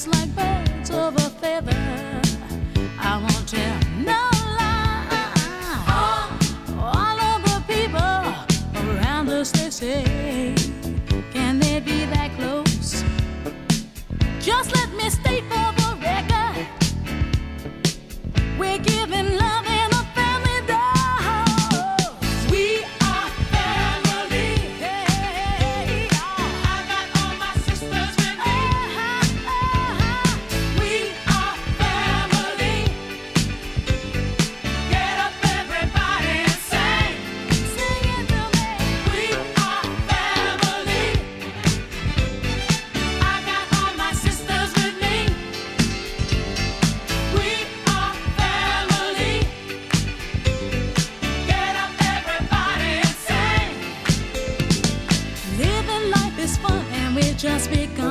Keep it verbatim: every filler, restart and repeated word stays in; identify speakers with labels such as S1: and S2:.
S1: just like birds of a feather. I won't tell no lie. All of the people around us, they say, can they be that close? Just let me state for the record, we're giving love in a family dose. We are family. Hey, I got all my sisters with me. We are family. Get up, everybody, and sing. Sing it to me. We are family. I got all my sisters with me. We are family. Get up, everybody, and sing. Living life is fun, and we just begun.